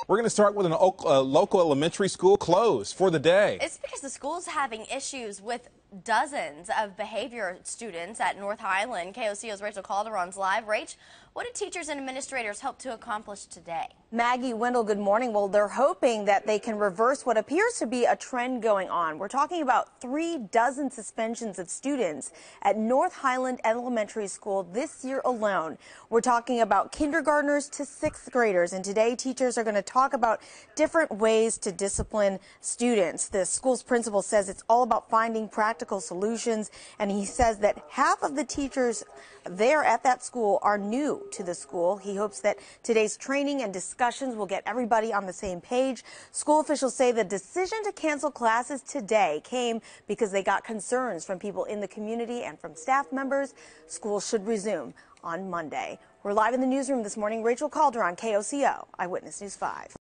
We're going to start with a local elementary school closed for the day. It's because the school's having issues with dozens of behavior students at North Highland. KOCO's Rachel Calderon's live. Rach, what did teachers and administrators hope to accomplish today? Maggie, Wendell, good morning. Well, they're hoping that they can reverse what appears to be a trend going on. We're talking about 36 suspensions of students at North Highland Elementary School this year alone. We're talking about kindergartners to 6th graders, and today teachers are going to talk about different ways to discipline students. The school's principal says it's all about finding practical solutions, and he says that half of the teachers there at that school are new to the school. He hopes that today's training and discussions will get everybody on the same page. School officials say the decision to cancel classes today came because they got concerns from people in the community and from staff members. School should resume on Monday. We're live in the newsroom this morning. Rachel Calderon, KOCO, Eyewitness News 5.